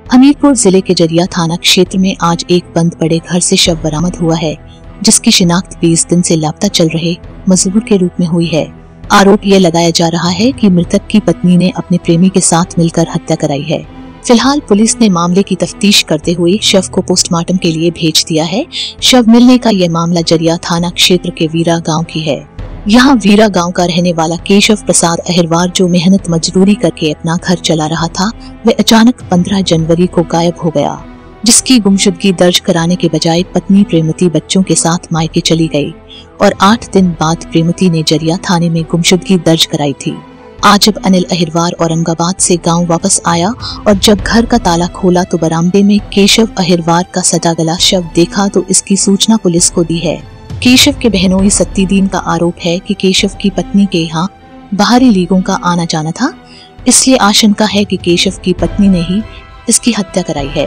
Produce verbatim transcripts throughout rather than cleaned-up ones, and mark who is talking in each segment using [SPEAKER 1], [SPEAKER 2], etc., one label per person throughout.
[SPEAKER 1] हमीरपुर जिले के जरिया थाना क्षेत्र में आज एक बंद पड़े घर से शव बरामद हुआ है, जिसकी शिनाख्त बीस दिन से लापता चल रहे मजदूर के रूप में हुई है। आरोप ये लगाया जा रहा है कि मृतक की पत्नी ने अपने प्रेमी के साथ मिलकर हत्या कराई है। फिलहाल पुलिस ने मामले की तफ्तीश करते हुए शव को पोस्टमार्टम के लिए भेज दिया है। शव मिलने का यह मामला जरिया थाना क्षेत्र के वीरा गाँव की है। यहाँ वीरा गांव का रहने वाला केशव प्रसाद अहिरवार, जो मेहनत मजदूरी करके अपना घर चला रहा था, वह अचानक पंद्रह जनवरी को गायब हो गया, जिसकी गुमशुदगी दर्ज कराने के बजाय पत्नी प्रेमवती बच्चों के साथ मायके चली गई और आठ दिन बाद प्रेमवती ने जरिया थाने में गुमशुदगी दर्ज कराई थी। आज जब अनिल अहिरवार औरंगाबाद से गाँव वापस आया और जब घर का ताला खोला तो बरामदे में केशव अहिरवार का सजा गला शव देखा तो इसकी सूचना पुलिस को दी है। केशव के बहनोई सत्तीदीन का आरोप है कि केशव की पत्नी के यहाँ बाहरी लीगों का आना जाना था, इसलिए आशंका है कि केशव की पत्नी ने ही इसकी हत्या कराई है।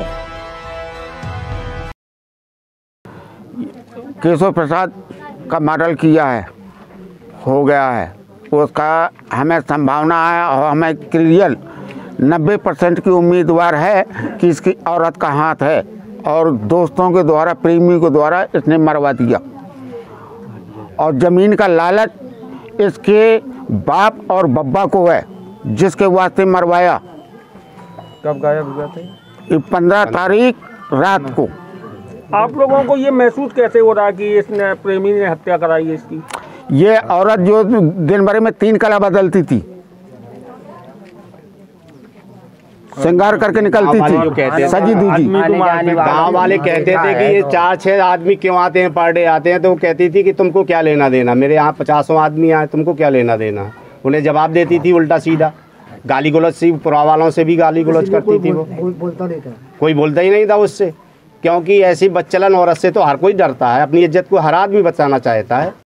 [SPEAKER 2] केशव प्रसाद का मर्डर किया है, हो गया है, उसका हमें संभावना है और हमें क्लियर नब्बे परसेंट की उम्मीदवार है कि इसकी औरत का हाथ है और दोस्तों के द्वारा, प्रेमी के द्वारा इसने मरवा दिया और ज़मीन का लालच इसके बाप और बब्बा को है, जिसके वास्ते मरवाया।
[SPEAKER 3] कब गायब हुआ था?
[SPEAKER 2] पंद्रह तारीख रात को।
[SPEAKER 3] आप लोगों को ये महसूस कैसे हो रहा कि इसने प्रेमी ने हत्या कराई है इसकी?
[SPEAKER 2] ये औरत जो दिन भर में तीन कला बदलती थी, श्रृंगार करके निकलती थी, सजी दूजी।
[SPEAKER 4] गाँव वाले कहते थे कि ये चार छह आदमी क्यों आते हैं, पर डे आते हैं, तो वो कहती थी कि तुमको क्या लेना देना, मेरे यहाँ पचासों आदमी आए, तुमको क्या लेना देना। उन्हें जवाब देती थी उल्टा सीधा, गाली गलौज सी, पुरा वालों से भी गाली गलौज करती थी। वो कोई बोलता ही नहीं था उससे, क्योंकि ऐसी बदचलन औरत से तो हर कोई डरता है, अपनी इज्जत को हर आदमी बचाना चाहता है।